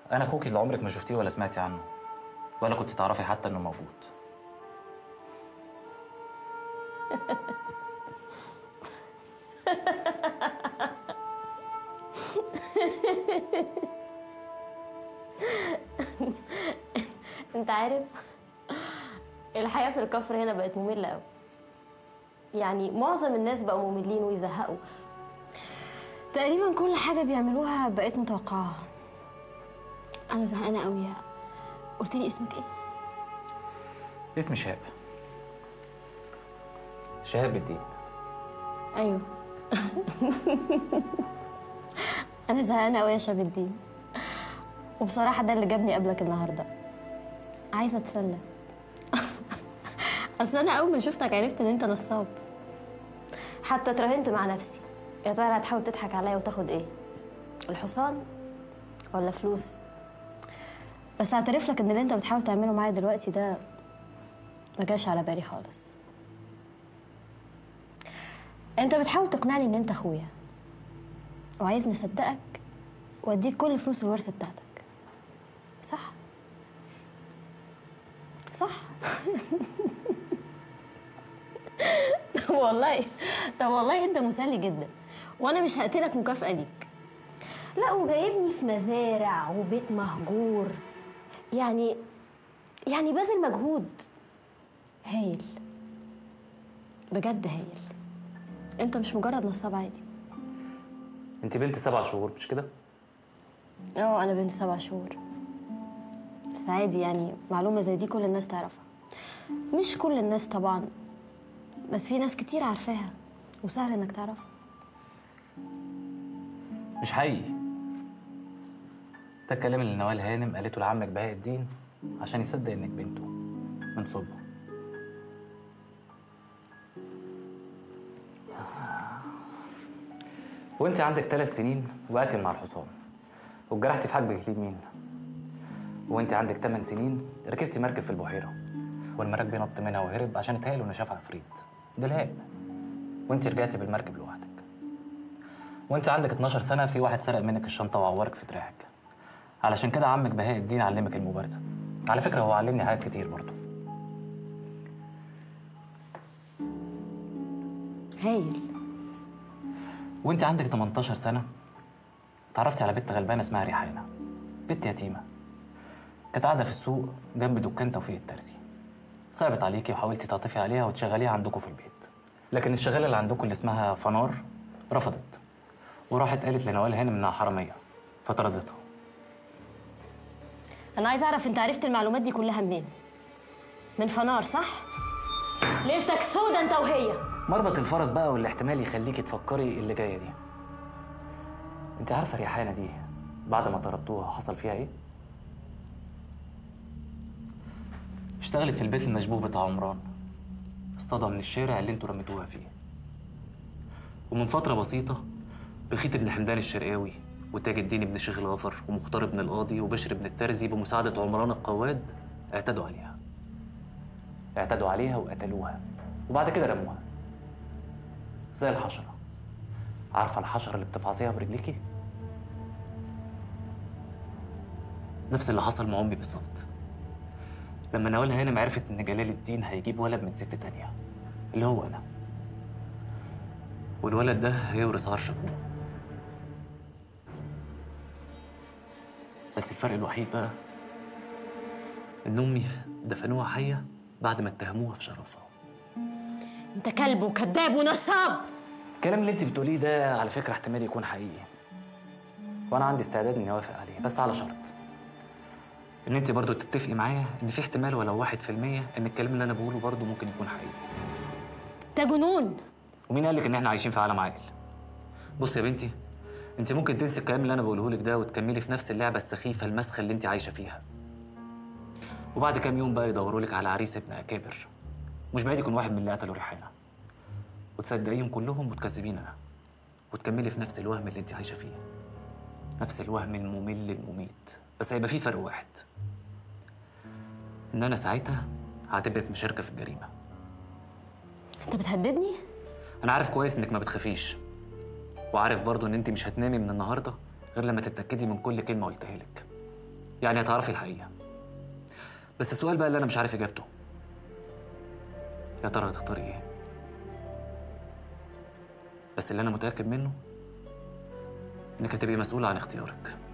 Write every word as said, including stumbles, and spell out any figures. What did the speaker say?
انا اخوك اللي عمرك ما شفتيه ولا سمعتي عنه، ولا كنت تعرفي حتى انه موجود. انت عارف الحياه في الكفر هنا بقت ممله قوي. يعني معظم الناس بقوا مملين ويزهقوا. تقريبا كل حاجه بيعملوها بقيت متوقعاها. انا زهقانه قوي. قلت لي اسمك ايه؟ اسمي شهاب. شهاب الدين. ايوه. انا زهقانه قوي يا شهاب الدين، وبصراحه ده اللي جابني قبلك النهارده. عايزه اتسلى. اصل انا اول ما شفتك عرفت ان انت نصاب. حتى اتراهنت مع نفسي، يا ترى هتحاول تضحك عليا وتاخد ايه؟ الحصان ولا فلوس؟ بس اعترف لك ان اللي انت بتحاول تعمله معايا دلوقتي ده ما جاش على بالي خالص. انت بتحاول تقنعني ان انت اخويا وعايزني اصدقك واديك كل فلوس الورثه بتاعتك، صح؟ صح. طب والله طب والله انت مسلي جدا، وانا مش هقتلك مكافأة ليك. لا، وجايبني في مزارع وبيت مهجور، يعني يعني باذل مجهود. هايل بجد، هايل. انت مش مجرد نصاب عادي. انت بنت سبع شهور مش كده؟ اه، انا بنت سبع شهور. بس عادي، يعني معلومه زي دي كل الناس تعرفها. مش كل الناس طبعا، بس في ناس كتير عارفاها وسهل انك تعرفها. مش حقيقي. ده الكلام اللي نوال هانم قالته لعمك بهاء الدين عشان يصدق انك بنته من صلبه. وانت عندك ثلاث سنين وقاتل مع الحصان واتجرحتي في حاجبك اليمين. وانت عندك ثمان سنين ركبتي مركب في البحيره والمراكبي نط منها وهرب عشان اتهيأ انه شاف عفريت بالهاء، وانت رجعتي بالمركب لوحدك. وانت عندك اتناشر سنه في واحد سرق منك الشنطه وعورك في دراعك. علشان كده عمك بهاء الدين علمك المبارزه. على فكره هو علمني حاجات كتير برضه. هايل. وانت عندك تمنتاشر سنه اتعرفتي على بنت غلبانه اسمها ريحانه، بنت يتيمه كانت قاعده في السوق جنب دكان توفيق الترزي. صعبت عليكي وحاولتي تعطفي عليها وتشغليها عندكم في البيت، لكن الشغاله اللي عندكم اللي اسمها فنار رفضت وراحت قالت لنوال هانم انها حراميه فطردتها. انا عايز اعرف انت عرفت المعلومات دي كلها منين؟ من فنار، صح؟ ليلتك سودا انت وهي. مربط الفرس بقى والاحتمال يخليكي تفكري اللي جايه دي. انت عارفه ريحانه دي بعد ما طردتوها حصل فيها ايه؟ اشتغلت في البيت المشبوه بتاع عمران، اصطادها من الشارع اللي انتوا رميتوها فيه. ومن فتره بسيطه بخيت بن حمدان الشرقاوي وتاج الدين بن شيخ الغفر ومختار بن القاضي وبشر بن الترزي بمساعده عمران القواد اعتدوا عليها. اعتدوا عليها وقتلوها وبعد كده رموها زي الحشره. عارفه الحشره اللي بتفعصيها برجليكي؟ نفس اللي حصل مع امي بالظبط. لما نوال هانم عرفت ان جلال الدين هيجيب ولد من ست تانية اللي هو انا، والولد ده هيورث عرش ابوه. بس الفرق الوحيد بقى ان امي دفنوها حيه بعد ما اتهموها في شرفها. انت كلب وكذاب ونصاب. الكلام اللي انت بتقوليه ده على فكره احتمال يكون حقيقي، وانا عندي استعداد اني اوافق عليه، بس على شرط ان انت برضو تتفقي معايا ان في احتمال ولو واحد في المية ان الكلام اللي انا بقوله برضو ممكن يكون حقيقي. ده جنون. ومين قالك ان احنا عايشين في عالم عاقل؟ بص يا بنتي، انت ممكن تنسي الكلام اللي انا بقوله لك ده وتكملي في نفس اللعبه السخيفه المسخه اللي انت عايشه فيها. وبعد كام يوم بقى يدوروا لك على عريس ابن اكابر، مش بعيد يكون واحد من اللي قتلوا ريحانه، وتصدقيهم كلهم وتكذبين انا، وتكملي في نفس الوهم اللي انت عايشه فيه، نفس الوهم الممل المميت. بس هيبقى فيه فرق واحد، ان انا ساعتها هعتبرك مشاركه في الجريمه. انت بتهددني؟ انا عارف كويس انك ما بتخافيش، وعارف برضو ان انت مش هتنامي من النهارده غير لما تتاكدي من كل كلمه قلتها لك. يعني هتعرفي الحقيقة. بس السؤال بقى اللي أنا مش عارف إجابته، يا ترى هتختاري إيه؟ بس اللي أنا متأكد منه إنك هتبقي مسؤولة عن اختيارك.